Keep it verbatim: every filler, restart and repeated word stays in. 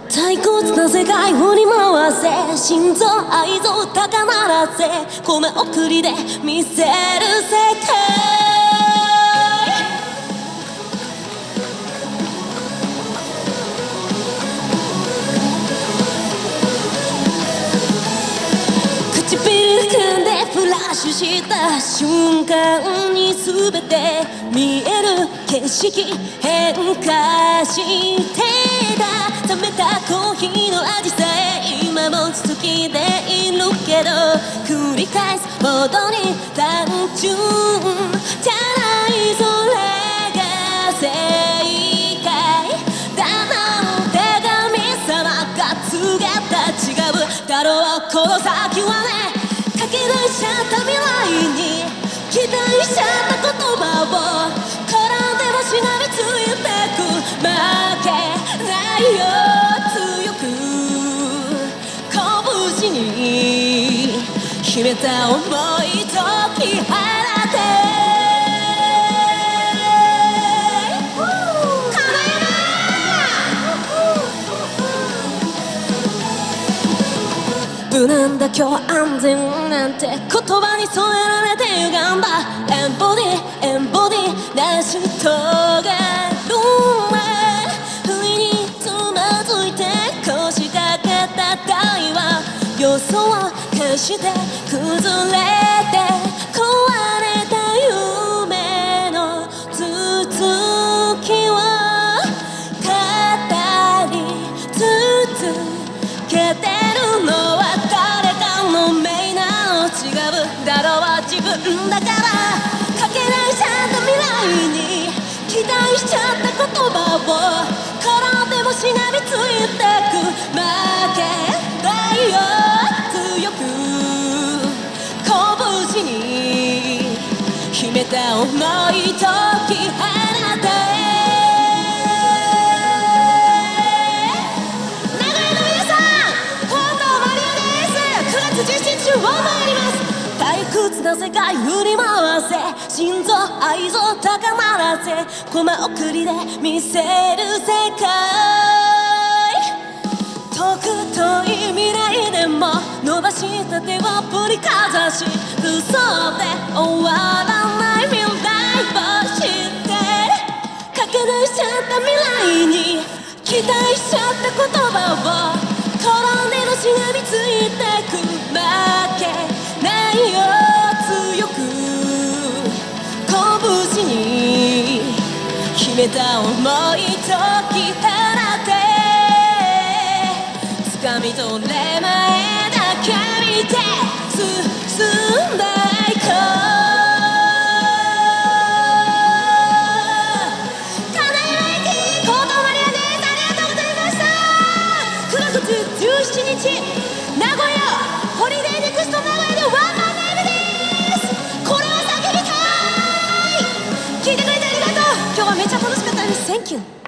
退屈な世界振り回せ、心臓愛臓高鳴らせ、米送りで見せる世界。唇組んでフラッシュした瞬間に全て見える景色変化してた。冷めたコーヒーの味さえ今も好きでいるけど、繰り返すほどに単純じゃない、それが正解だなんて神様が告げた。違うだろうこの先はね、かけ出しちゃった未来に期待しちゃった言葉を転んでもしがみついてく。負けないよ強く拳に秘めた想い解き放て。無難だ今日安全なんて言葉に添えられて歪んだ。エンボディエンボディ成し遂げるね。不意につまずいて腰掛けた台は予想を決して崩れて、壊れた夢の続きを語り続けてるのは違うだろう自分だから。かけないちゃった未来に期待しちゃった言葉を転んでもしがみついてく。負けないよ強く拳に秘めた想い解き放て。名古屋の皆さん、コウトウマリアです。くがつじゅうしちにちを参ります。退屈な世界振り回せ、心臓愛臓高鳴らせ、駒送りで見せる世界。遠く遠い未来でも伸ばした手を振りかざし、嘘で終わらない未来を知ってる。かけ出しちゃった未来に期待しちゃった言葉を転んでもしがみついてく。負けないよ強く拳に秘めた想い解き放て。掴み取れ前だけ見て進んでいこう。金山駅コウトウマリアです。ありがとうございました。くがつじゅうしちにち名古屋ホリデーネクスト名古屋でワンマンライブです。これは叫びたい。聞いてくれてありがとう。今日はめっちゃ楽しかったです。センキュー。